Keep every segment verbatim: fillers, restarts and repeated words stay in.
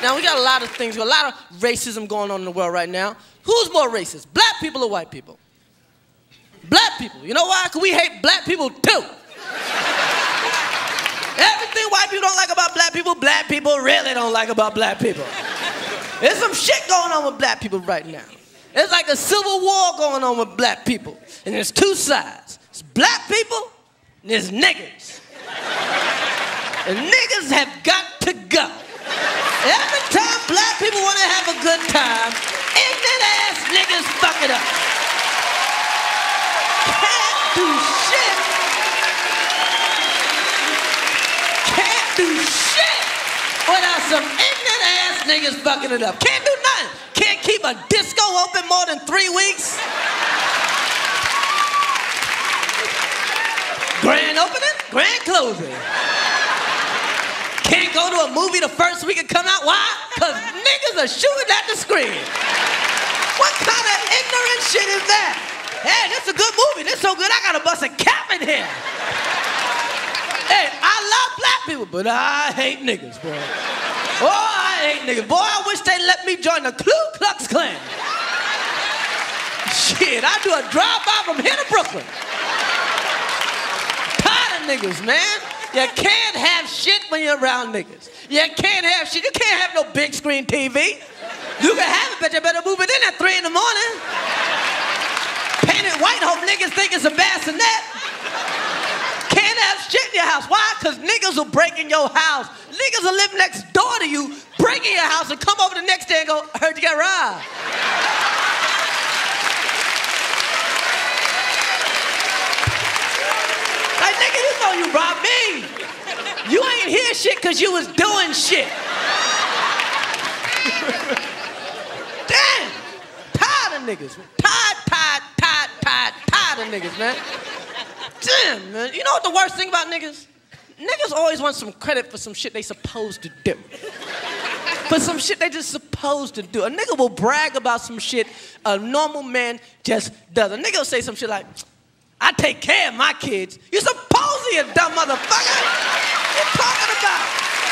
Now, we got a lot of things, a lot of racism going on in the world right now. Who's more racist, black people or white people? Black people. You know why? Because we hate black people too. Everything white people don't like about black people, black people really don't like about black people. There's some shit going on with black people right now. It's like a civil war going on with black people. And there's two sides. It's black people and there's niggas. And niggas have got to go. Every time black people want to have a good time, ignorant ass niggas fuck it up. Can't do shit. Can't do shit without some ignorant ass niggas fucking it up. Can't do nothing. Can't keep a disco open more than three weeks. Grand opening, grand closing. Can't go to a movie the first week it come out. Why? Because niggas are shooting at the screen. What kind of ignorant shit is that? Hey, this is a good movie. This is so good, I gotta bust a cap in here. Hey, I love black people, but I hate niggas, boy. Oh, I hate niggas. Boy, I wish they let me join the Ku Klux Klan. Shit, I do a drive-by from here to Brooklyn. Tired of niggas, man. You can't have shit when you're around niggas. You can't have shit. You can't have no big screen T V. You can have it, but you better move it in at three in the morning. Paint it white, hope niggas think it's a bassinet. Can't have shit in your house. Why? Because niggas will break in your house. Niggas will live next door to you, break in your house, and come over the next day and go, heard you got robbed. Like, nigga, you know you robbed me. You ain't hear shit because you was doing shit. Damn. Tired of niggas. Tired, tired, tired, tired, tired of niggas, man. Damn, man. You know what the worst thing about niggas? Niggas always want some credit for some shit they supposed to do. For some shit they just supposed to do. A nigga will brag about some shit a normal man just does. A nigga will say some shit like, I take care of my kids. You're supposed to, you dumb motherfucker. What you talking about?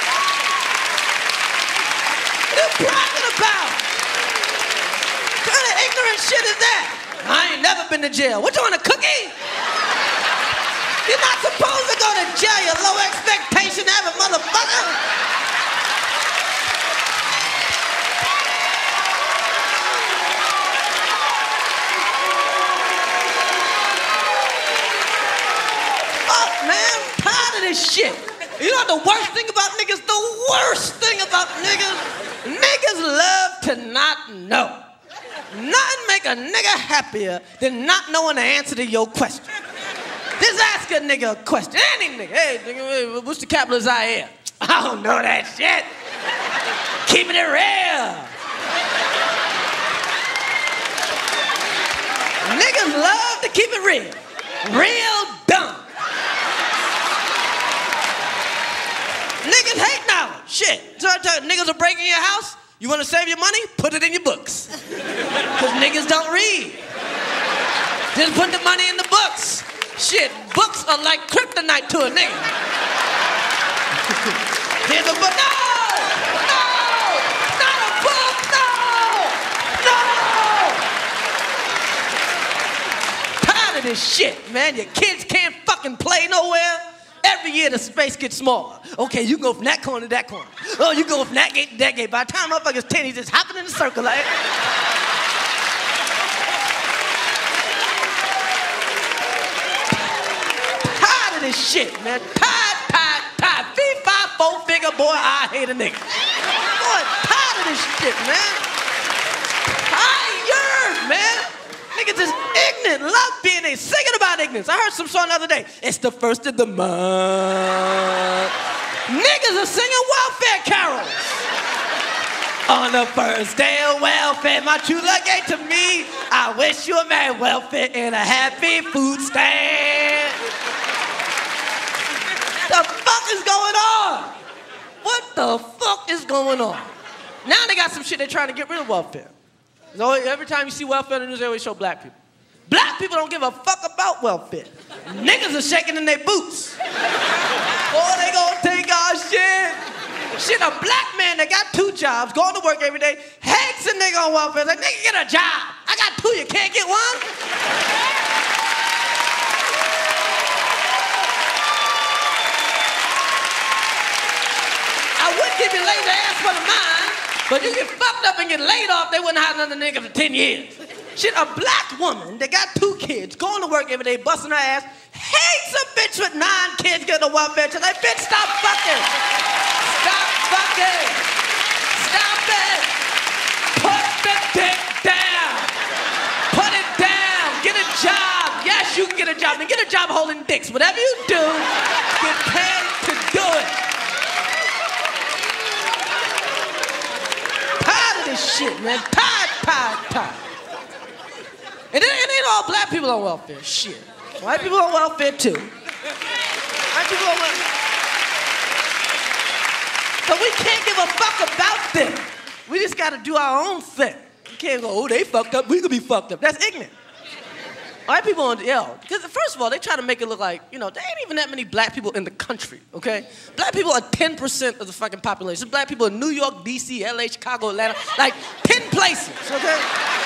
What you talking about? What kind of ignorant shit is that? I ain't never been to jail. What, you want a cookie? You're not supposed to go to jail, you low expectation having motherfucker. Shit. You know what the worst thing about niggas? The worst thing about niggas? Niggas love to not know. Nothing make a nigga happier than not knowing the answer to your question. Just ask a nigga a question. Any nigga. Hey, nigga, what's the capital of Zaire? I don't know that shit. Keeping it real. Niggas love to keep it real. Real dumb. Niggas hate knowledge. Shit. So I tell you, niggas will break in your house. You want to save your money? Put it in your books. Because niggas don't read. Just put the money in the books. Shit, books are like kryptonite to a nigga. Here's a book. No! No! Not a book! No! No! Tired of this shit, man. Your kids can't fucking play nowhere. Every year the space gets smaller. Okay, you can go from that corner to that corner. Oh, you go from that gate to that gate. By the time motherfucker's ten, he's just hopping in a circle like. Tired of this shit, man. Tired, tired, tired. Fee, five, four figure, boy, I hate a nigga. Boy, tired of this shit, man. Tired, man. Niggas is ignorant, love being they singing about ignorance. I heard some song the other day. It's the first of the month. Niggas are singing welfare carols. On the first day of welfare, my true love gave to me. I wish you a merry welfare and a happy food stand. The fuck is going on? What the fuck is going on? Now they got some shit they're trying to get rid of welfare. So every time you see welfare in the news, they always show black people. Black people don't give a fuck about welfare. Niggas are shaking in their boots. Oh, they gonna take our shit. Shit, a black man that got two jobs, going to work every day, hates a nigga on welfare. Like, nigga, get a job. I got two, you can't get one? I would give you laid ass for the mind, but you get fucked up and get laid off, they wouldn't have another nigga for ten years. Shit, a black woman that got two kids, going to work every day, busting her ass, hates a bitch with nine kids getting a welfare check. Like, bitch, stop fucking. Stop fucking. Stop it. Put the dick down. Put it down. Get a job. Yes, you can get a job. And get a job holding dicks. Whatever you do, get paid to do it. Tired of this shit, man. Tired, tired, tired. And it, it ain't all black people on welfare. Shit. White people on welfare too. White people on welfare. But we can't give a fuck about them. We just gotta do our own thing. We can't go, oh, they fucked up, we could be fucked up. That's ignorant. White people on, yo, because first of all, they try to make it look like, you know, there ain't even that many black people in the country, okay? Black people are ten percent of the fucking population. Black people in New York, D C, L A, Chicago, Atlanta, like ten places, okay?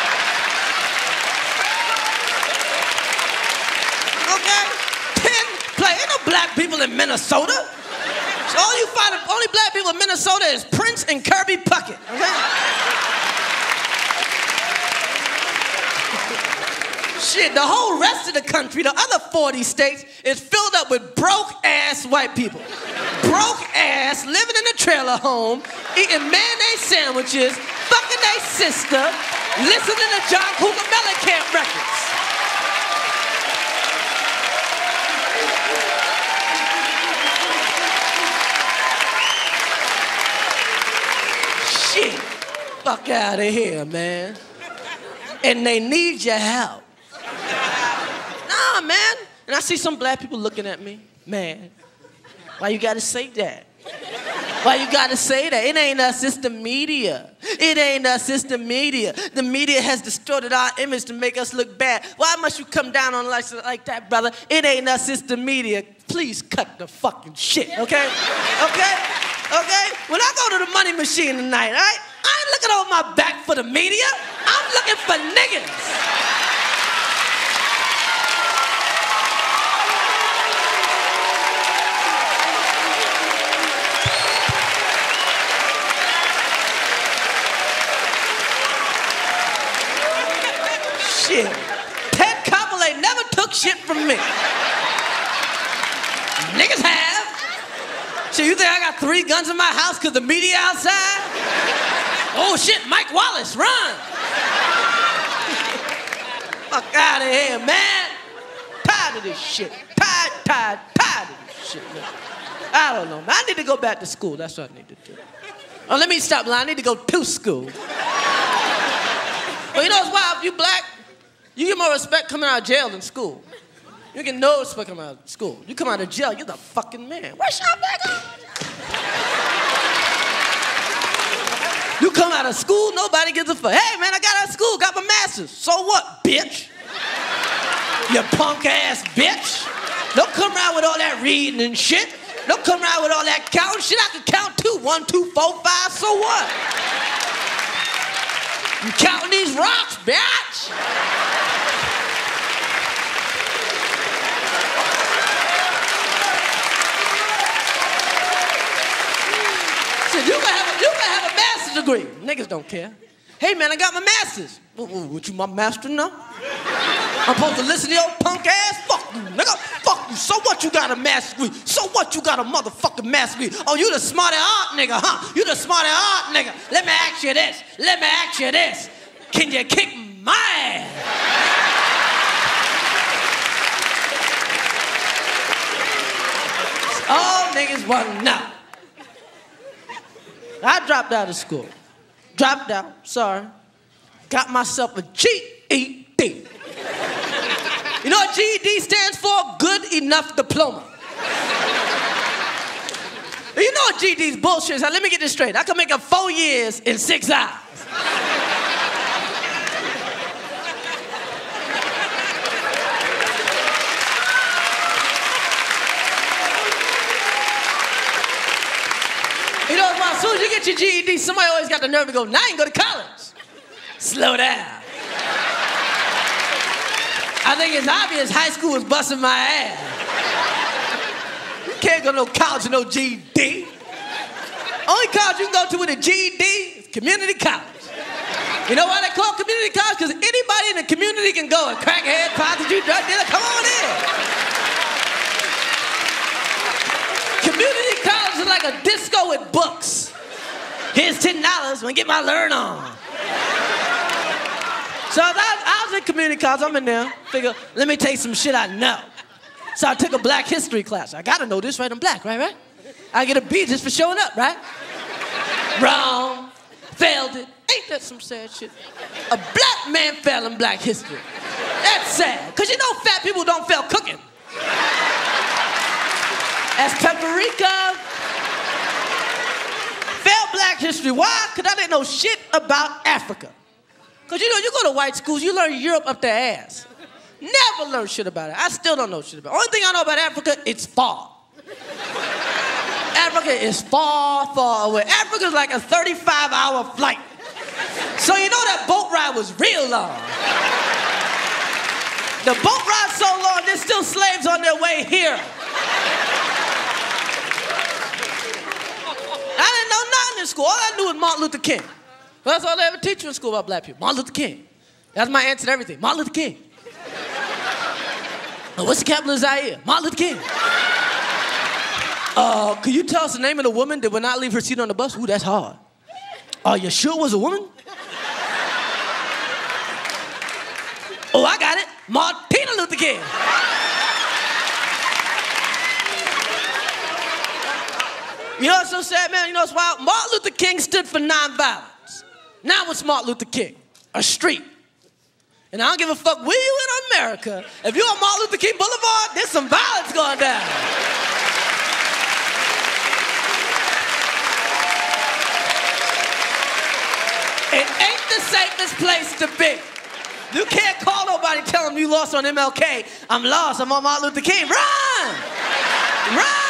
Okay? ten places. Ain't no black people in Minnesota. So all you find, only black people in Minnesota is Prince and Kirby Puckett, okay? Shit, the whole rest of the country, the other forty states, is filled up with broke-ass white people. Broke-ass, living in a trailer home, eating mayonnaise sandwiches, fucking their sister, listening to John Cougar Mellencamp records. Shit, fuck out of here, man. And they need your help. Nah, man. And I see some black people looking at me. Man, why you gotta say that? Why you gotta say that? It ain't us, it's the media. It ain't us, it's the media. The media has distorted our image to make us look bad. Why must you come down on us like that, brother? It ain't us, it's the media. Please cut the fucking shit, okay? Okay? Okay? When I go to the money machine tonight, all right? I ain't looking over my back for the media. I'm looking for niggas. Shit. Ted Koppel ain't never took shit from me. Niggas have. Shit, you think I got three guns in my house because the media outside? Oh shit, Mike Wallace, run! Fuck out of here, man. Tired of this shit. Tired, tired, tired of this shit, man. I don't know, man. I need to go back to school. That's what I need to do. Oh, let me stop lying. I need to go to school. But you know what's wild? If you black, you get more respect coming out of jail than school. You get no respect coming out of school. You come out of jail, you're the fucking man. Where's your nigga? You come out of school, nobody gives a fuck. Hey, man, I got out of school, got my master's. So what, bitch? You punk ass bitch. Don't come around with all that reading and shit. Don't come around with all that counting shit. I can count too. One, two, four, five, so what? You counting these rocks, bitch? So you can have a, you can have a master's degree. Niggas don't care. Hey, man, I got my master's. What, what, what you my master now? I'm supposed to listen to your punk ass? Fuck you, nigga. Fuck you. So what you got a master's degree? So what you got a motherfucking master's degree? Oh, you the smart art nigga, huh? You the smart art nigga. Let me ask you this. Let me ask you this. Can you kick my ass? All niggas want to know. I dropped out of school. Dropped out, sorry. Got myself a G E D. You know what G E D stands for? Good enough diploma. You know what G E D's bullshit is? Now, let me get this straight. I can make up four years in six hours. You know what's as soon as you get your G E D, somebody always got the nerve to go, now you can go to college. Slow down. I think it's obvious high school was busting my ass. You can't go to no college with no G E D. Only college you can go to with a G E D is community college. You know why they call it community college? Because anybody in the community can go. A crackhead, prostitute, drug dealer, come on in. Community college is like a disco with books. Here's ten dollars, I'm gonna get my learn on. So I, I was in community college, I'm in there, figure, let me take some shit I know. So I took a black history class. I gotta know this, right? I'm black, right, right? I get a B just for showing up, right? Wrong, failed it. Ain't that some sad shit? A black man fell in black history. That's sad, because you know fat people don't fail cooking. That's paprika. Failed black history, why? Because I didn't know shit about Africa. Because you know, you go to white schools, you learn Europe up their ass. Never learn shit about it. I still don't know shit about it. Only thing I know about Africa, it's far. Africa is far, far away. Africa is like a thirty-five hour flight. So you know that boat ride was real long. The boat ride's so long, there's still slaves on their way here. I didn't know nothing in school. All I knew was Martin Luther King. That's all they ever teach you in school about black people. Martin Luther King. That's my answer to everything. Martin Luther King. Oh, what's the capital of Zaire? Martin Luther King. Uh, could you tell us the name of the woman that would not leave her seat on the bus? Ooh, that's hard. Are you sure it was a woman? Oh, I got it. Martina Luther King. You know what's so sad, man? You know what's wild? Martin Luther King stood for nonviolence. Now what's Martin Luther King? A street. And I don't give a fuck where you in America. If you're on Martin Luther King Boulevard, there's some violence going down. It ain't the safest place to be. You can't call nobody, tell them you lost on M L K. I'm lost, I'm on Martin Luther King. Run! Run!